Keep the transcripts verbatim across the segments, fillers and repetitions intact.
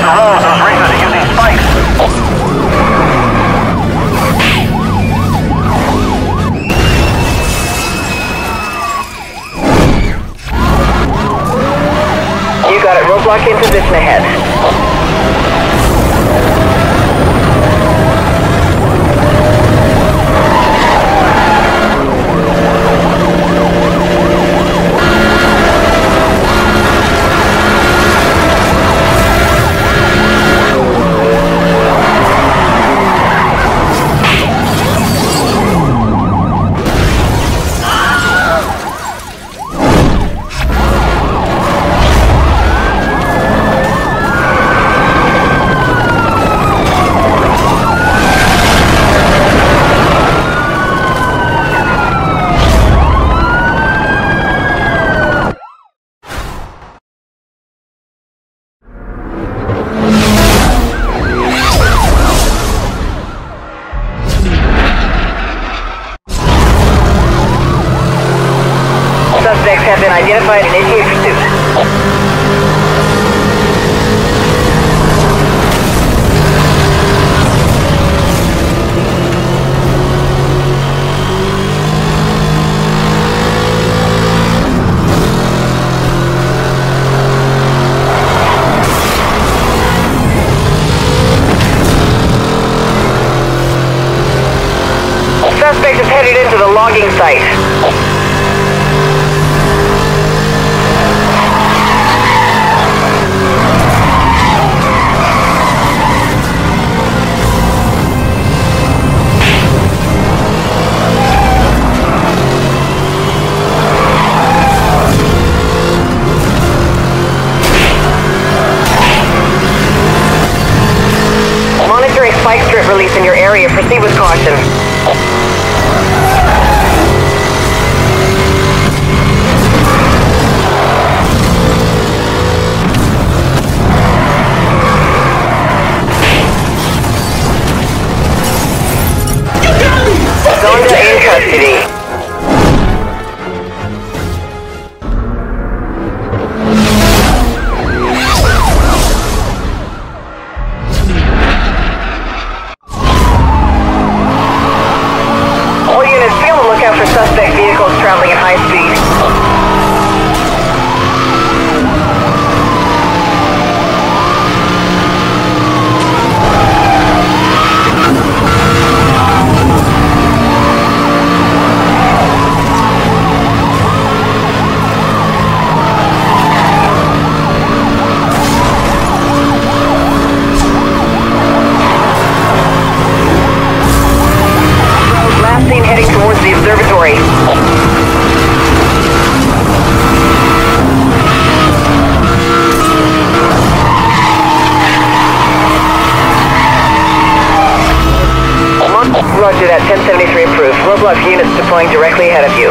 and roll with those racers using spikes. You got it. Roadblock in position ahead. Suspects have been identified and initiate pursuit. Suspect is headed into the logging site. Monitoring spike strip release in your area. Proceed with caution. Zonda in custody. All units, be on the lookout for suspect vehicles traveling at high speed. Last seen heading towards the observatory. Roger that, ten seventy-three approved. Roadblock units deploying directly ahead of you.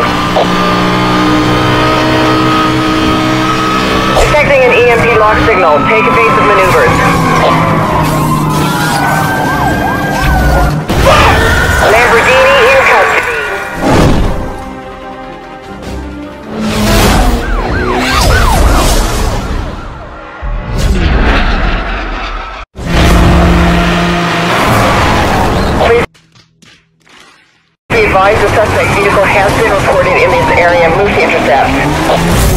Detecting an E M P lock signal. Take evasive maneuvers. Lamborghini in custody. Please be advised the suspect vehicle has been reported in this area. Move to intercept.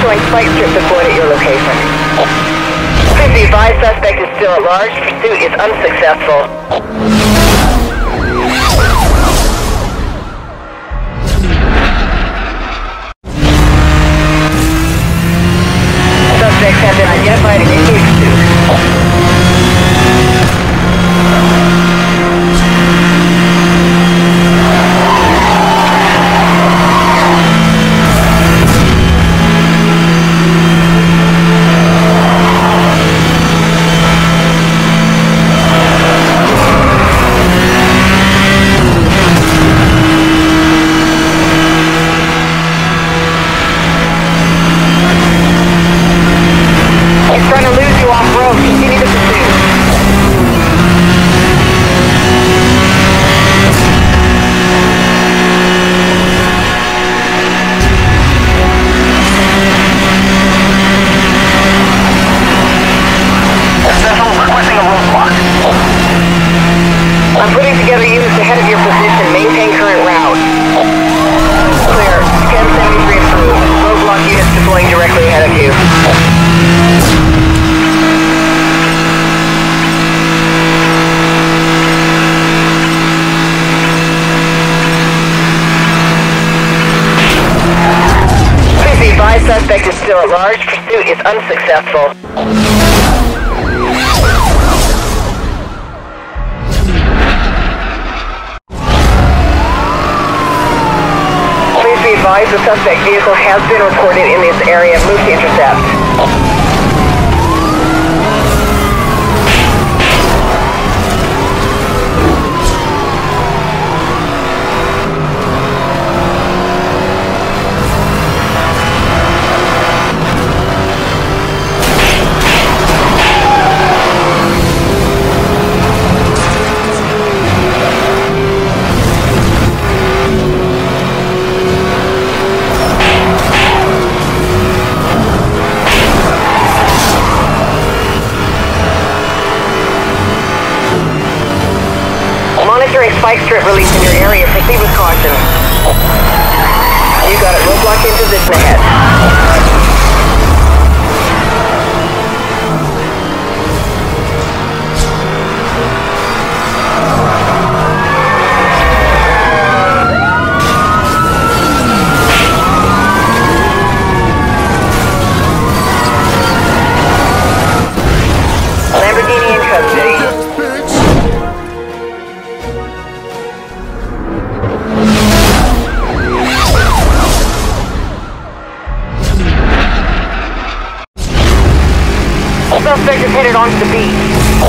showing spike strip deployed at your location. Please be advised, suspect is still at large. Pursuit is unsuccessful. Suspects have been identified and continue pursuit. I'm putting together units ahead of your position. Maintain current route. Clear. ten seventy-three approved. Roadblock units deploying directly ahead of you. Please be advised, suspect is still at large. Pursuit is unsuccessful. Advise the suspect vehicle has been reported in this area. Move to intercept. Monitoring spike strip release in your area. Proceed with caution. You got it. Roadblock in position ahead. Lamborghini in custody. Suspect is headed onto the beach.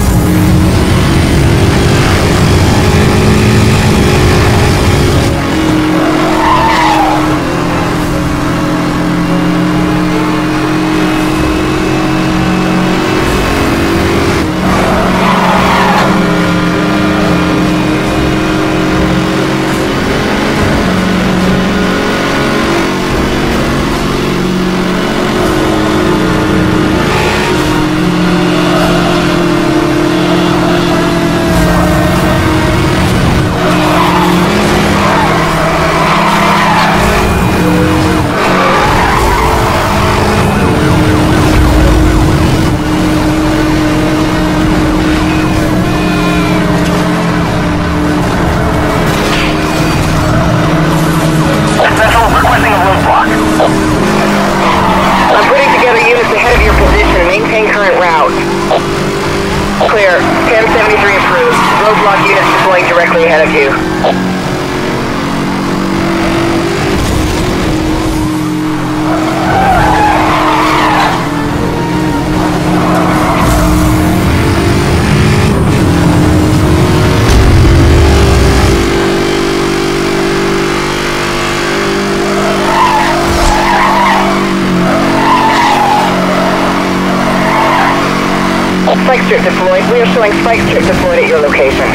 Clear. ten seventy-three approved. Roadblock units deploying directly ahead of you. Spike strip deployed. We are showing spike strip deployed at your location.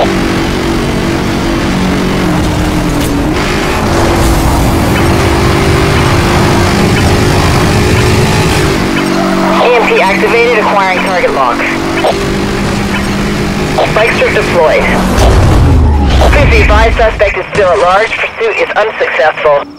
E M P activated, acquiring target lock. Spike strip deployed. Please be advised, suspect is still at large. Pursuit is unsuccessful.